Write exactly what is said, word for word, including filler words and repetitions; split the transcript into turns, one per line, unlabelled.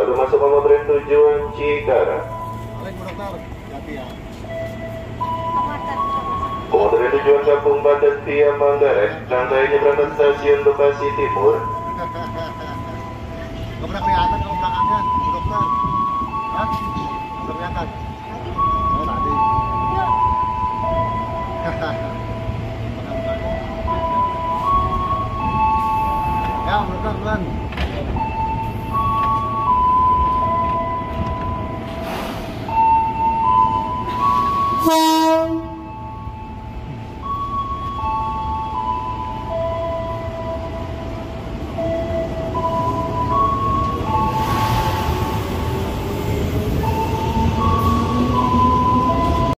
baru masuk komuter tujuan Cikarang.
Balik Bu Dokter, hati ya.
Komuter tujuan Kampung Badak via Manggarai, rantainya berangkat stasiun Bekasi Timur.
Gak pernah kelihatan kalau belakangnya, Bu Dokter. Hah? Gak kelihatan.